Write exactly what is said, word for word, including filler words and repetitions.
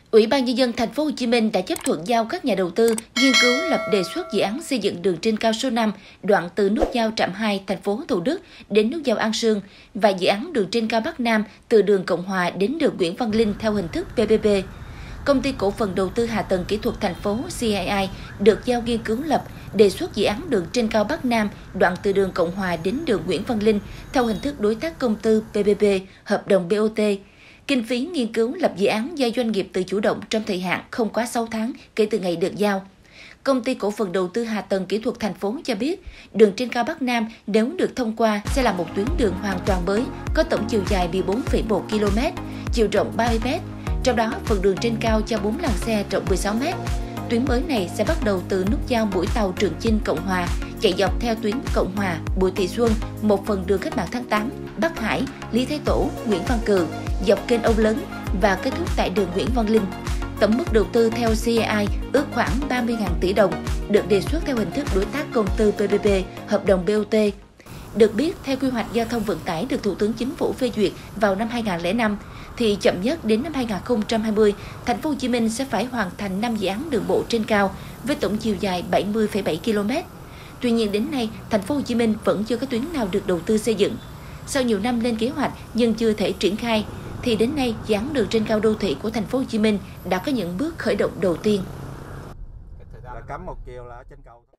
Ủy ban Nhân dân Thành phố Hồ Chí Minh đã chấp thuận giao các nhà đầu tư nghiên cứu lập đề xuất dự án xây dựng đường trên cao số năm, đoạn từ nút giao Trạm hai, thành phố Thủ Đức đến nút giao An Sương và dự án đường trên cao Bắc Nam từ đường Cộng Hòa đến đường Nguyễn Văn Linh theo hình thức pê pê pê. Công ty cổ phần đầu tư hạ tầng kỹ thuật thành phố xê i i được giao nghiên cứu lập đề xuất dự án đường trên cao Bắc Nam, đoạn từ đường Cộng Hòa đến đường Nguyễn Văn Linh theo hình thức đối tác công tư pê pê pê, hợp đồng bê o tê. Kinh phí nghiên cứu lập dự án do doanh nghiệp tự chủ động trong thời hạn không quá sáu tháng kể từ ngày được giao. Công ty cổ phần đầu tư hạ tầng kỹ thuật thành phố cho biết, đường trên cao Bắc Nam nếu được thông qua sẽ là một tuyến đường hoàn toàn mới, có tổng chiều dài mười bốn phẩy một ki lô mét, chiều rộng ba mươi mét. Trong đó, phần đường trên cao cho bốn làn xe rộng mười sáu mét. Tuyến mới này sẽ bắt đầu từ nút giao Mũi Tàu Trường Chinh Cộng Hòa, chạy dọc theo tuyến Cộng Hòa, Bùi Thị Xuân, một phần đường Cách mạng tháng tám, Bắc Hải, Lý Thái Tổ, Nguyễn Văn Cừ, dọc kênh Âu Lớn và kết thúc tại đường Nguyễn Văn Linh. Tổng mức đầu tư theo xê i i ước khoảng ba mươi nghìn tỷ đồng, được đề xuất theo hình thức đối tác công tư pê pê pê, hợp đồng bê o tê. Được biết, theo quy hoạch giao thông vận tải được Thủ tướng Chính phủ phê duyệt vào năm hai nghìn không trăm lẻ năm, thì chậm nhất đến năm hai nghìn không trăm hai mươi, Thành phố Hồ Chí Minh sẽ phải hoàn thành năm dự án đường bộ trên cao với tổng chiều dài bảy mươi phẩy bảy ki lô mét. Tuy nhiên đến nay, Thành phố Hồ Chí Minh vẫn chưa có tuyến nào được đầu tư xây dựng. Sau nhiều năm lên kế hoạch nhưng chưa thể triển khai, thì đến nay dự án đường trên cao đô thị của Thành phố Hồ Chí Minh đã có những bước khởi động đầu tiên. Là cắm một chiều là ở trên cầu.